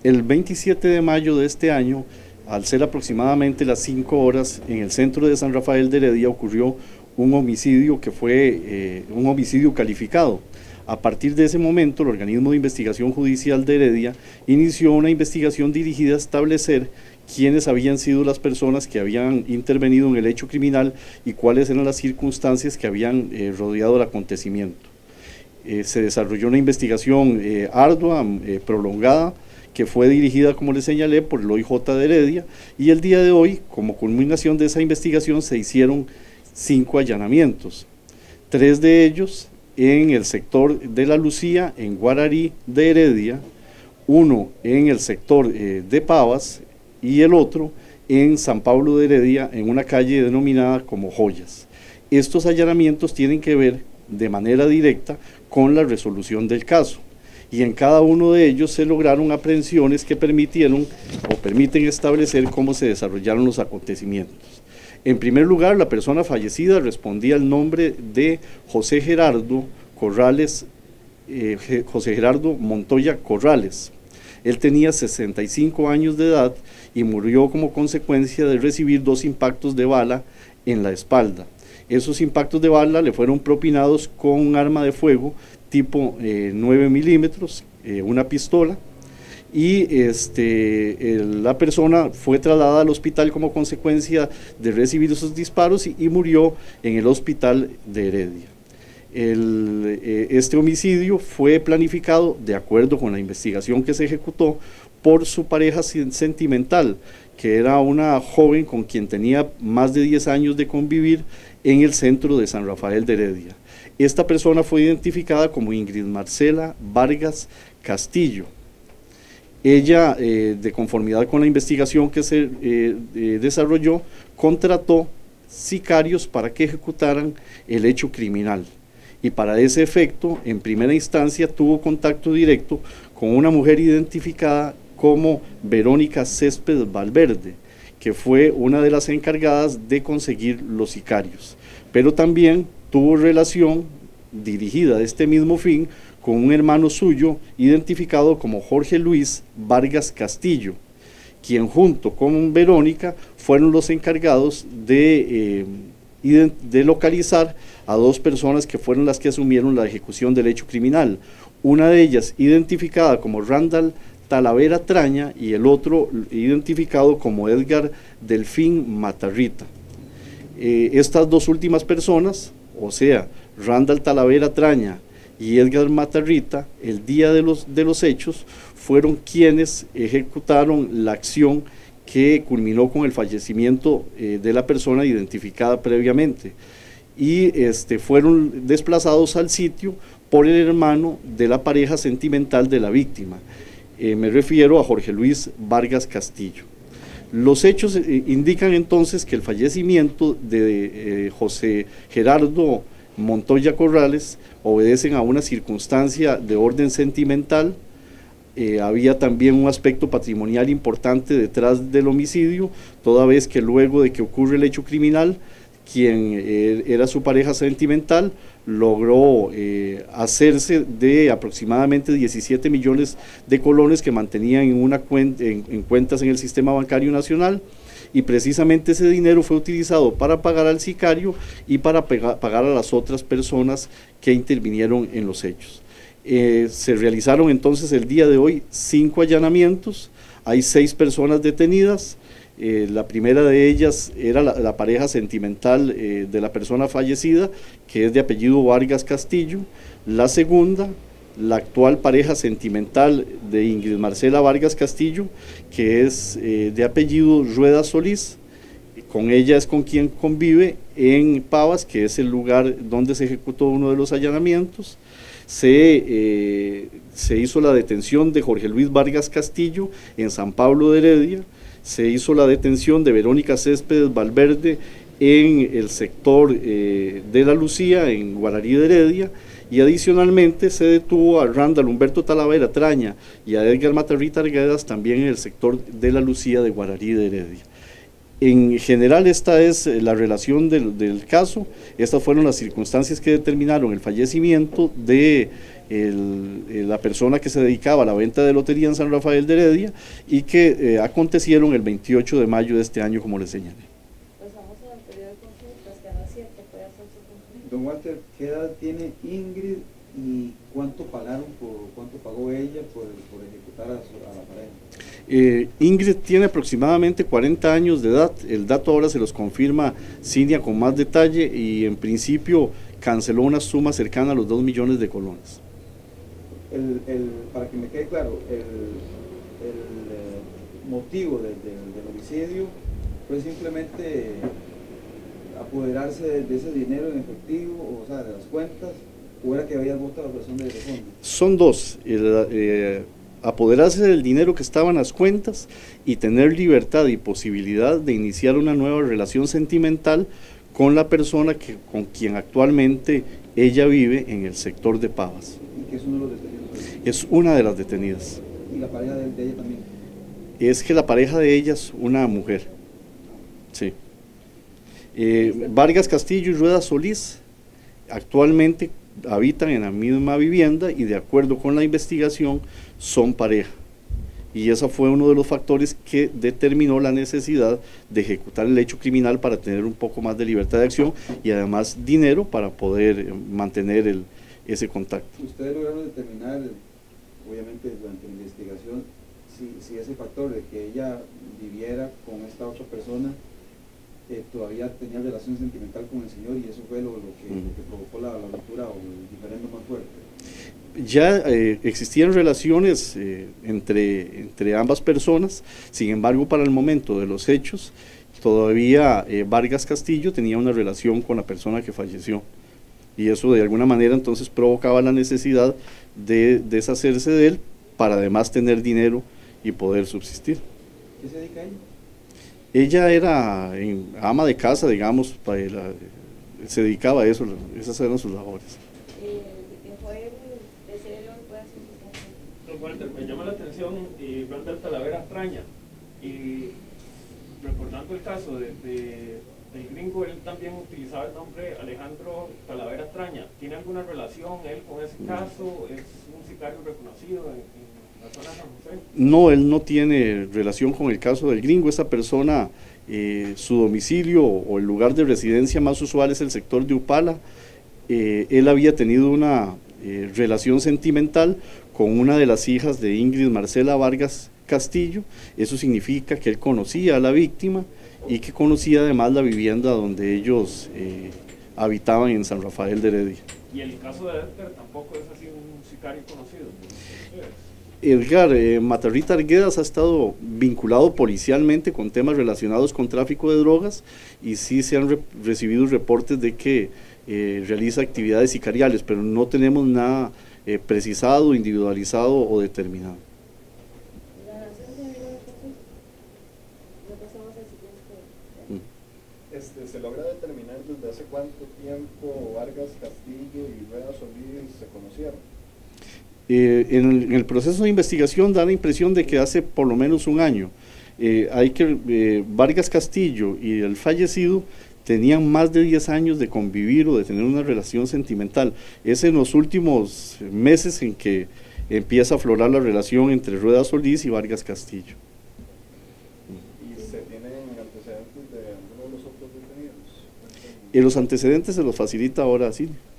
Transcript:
El 27 de mayo de este año, al ser aproximadamente las 5 horas, en el centro de San Rafael de Heredia ocurrió un homicidio que fue un homicidio calificado. A partir de ese momento, el Organismo de Investigación Judicial de Heredia inició una investigación dirigida a establecer quiénes habían sido las personas que habían intervenido en el hecho criminal y cuáles eran las circunstancias que habían rodeado el acontecimiento. Se desarrolló una investigación ardua, prolongada, que fue dirigida, como les señalé, por el OIJ de Heredia, y el día de hoy, como culminación de esa investigación, se hicieron 5 allanamientos, 3 de ellos en el sector de La Lucía, en Guararí de Heredia, 1 en el sector de Pavas y el otro en San Pablo de Heredia, en una calle denominada como Joyas. Estos allanamientos tienen que ver de manera directa con la resolución del caso, y en cada uno de ellos se lograron aprehensiones que permitieron o permiten establecer cómo se desarrollaron los acontecimientos. En primer lugar, la persona fallecida respondía al nombre de José Gerardo Montoya Corrales. Él tenía 65 años de edad y murió como consecuencia de recibir 2 impactos de bala en la espalda. Esos impactos de bala le fueron propinados con un arma de fuego tipo 9 milímetros, una pistola, y la persona fue trasladada al hospital como consecuencia de recibir esos disparos y murió en el hospital de Heredia. Este homicidio fue planificado de acuerdo con la investigación que se ejecutó por su pareja sentimental, que era una joven con quien tenía más de 10 años de convivir en el centro de San Rafael de Heredia. Esta persona fue identificada como Ingrid Marcela Vargas Castillo. Ella, de conformidad con la investigación que se desarrolló, contrató sicarios para que ejecutaran el hecho criminal. Y para ese efecto, en primera instancia, tuvo contacto directo con una mujer identificada como Verónica Céspedes Valverde, que fue una de las encargadas de conseguir los sicarios. Pero también tuvo relación dirigida a este mismo fin con un hermano suyo identificado como Jorge Luis Vargas Castillo, quien junto con Verónica fueron los encargados de localizar a 2 personas que fueron las que asumieron la ejecución del hecho criminal. Una de ellas identificada como Randall Talavera Traña y el otro identificado como Edgar Delfín Matarrita. Estas 2 últimas personas, o sea, Randall Talavera Traña y Edgar Matarrita, el día de los hechos, fueron quienes ejecutaron la acción que culminó con el fallecimiento de la persona identificada previamente, y fueron desplazados al sitio por el hermano de la pareja sentimental de la víctima. Me refiero a Jorge Luis Vargas Castillo. Los hechos indican entonces que el fallecimiento de José Gerardo Montoya Corrales obedecen a una circunstancia de orden sentimental. Había también un aspecto patrimonial importante detrás del homicidio, toda vez que luego de que ocurre el hecho criminal, quien era su pareja sentimental logró hacerse de aproximadamente 17 millones de colones que mantenían en cuentas en el sistema bancario nacional, y precisamente ese dinero fue utilizado para pagar al sicario y para pagar a las otras personas que intervinieron en los hechos. Se realizaron entonces el día de hoy 5 allanamientos, hay 6 personas detenidas. La primera de ellas era la pareja sentimental de la persona fallecida, que es de apellido Vargas Castillo. La segunda, la actual pareja sentimental de Ingrid Marcela Vargas Castillo, que es de apellido Rueda Solís. Con ella es con quien convive en Pavas, que es el lugar donde se ejecutó uno de los allanamientos. Se hizo la detención de Jorge Luis Vargas Castillo en San Pablo de Heredia. Se hizo la detención de Verónica Céspedes Valverde en el sector de La Lucía, en Guararí de Heredia, y adicionalmente se detuvo a Randall Humberto Talavera Traña y a Edgar Matarrita Arguedas también en el sector de La Lucía de Guararí de Heredia. En general, esta es la relación del caso. Estas fueron las circunstancias que determinaron el fallecimiento de la persona que se dedicaba a la venta de lotería en San Rafael de Heredia y que acontecieron el 28 de mayo de este año, como les señalé. Pasamos al periodo de consultas, que a las 7 puede hacer su consulta. Don Walter, ¿qué edad tiene Ingrid y cuánto pagó ella por ejecutar a la pareja? Ingrid tiene aproximadamente 40 años de edad, el dato ahora se los confirma Cinia con más detalle y en principio canceló una suma cercana a los 2 millones de colones. Para que me quede claro, el motivo del homicidio fue simplemente apoderarse de ese dinero en efectivo, o sea, de las cuentas, o era que había votado a la persona de fondo. Son dos, apoderarse del dinero que estaba en las cuentas y tener libertad y posibilidad de iniciar una nueva relación sentimental con la persona con quien actualmente ella vive en el sector de Pavas. ¿Y que es uno de los detenidos? Es una de las detenidas. ¿Y la pareja de ella también? Es que la pareja de ella es una mujer. Sí. Vargas Castillo y Rueda Solís actualmente habitan en la misma vivienda y de acuerdo con la investigación son pareja. Y ese fue uno de los factores que determinó la necesidad de ejecutar el hecho criminal para tener un poco más de libertad de acción y además dinero para poder mantener ese contacto. ¿Ustedes lograron determinar, obviamente durante la investigación, si ese factor de que ella viviera con esta otra persona todavía tenía relación sentimental con el señor y eso fue lo que provocó la ruptura o el diferendo más fuerte? Ya existían relaciones entre ambas personas, sin embargo para el momento de los hechos todavía Vargas Castillo tenía una relación con la persona que falleció y eso de alguna manera entonces provocaba la necesidad de deshacerse de él para además tener dinero y poder subsistir. ¿Qué se dedica ella? Ella era ama de casa, digamos, se dedicaba a eso, esas eran sus labores. Walter, me llama la atención Randall Talavera Extraña y recordando el caso del gringo, él también utilizaba el nombre Alejandro Talavera Extraña. ¿Tiene alguna relación él con ese caso? ¿Es un sicario reconocido en la zona de San José? No, él no tiene relación con el caso del gringo. Esa persona, su domicilio o el lugar de residencia más usual es el sector de Upala. Él había tenido una relación sentimental con una de las hijas de Ingrid Marcela Vargas Castillo. Eso significa que él conocía a la víctima y que conocía además la vivienda donde ellos habitaban en San Rafael de Heredia. ¿Y el caso de Edgar tampoco es así un sicario conocido? Edgar Matarrita Arguedas ha estado vinculado policialmente con temas relacionados con tráfico de drogas y sí se han recibido reportes de que realiza actividades sicariales, pero no tenemos nada precisado, individualizado o determinado. ¿Se logra determinar desde hace cuánto tiempo Vargas Castillo y Rueda Solís se conocieron? En el proceso de investigación da la impresión de que hace por lo menos un año. Vargas Castillo y el fallecido tenían más de 10 años de convivir o de tener una relación sentimental. Es en los últimos meses en que empieza a aflorar la relación entre Rueda Solís y Vargas Castillo. ¿Y se tienen antecedentes de alguno de los otros detenidos? Los antecedentes se los facilita ahora, sí.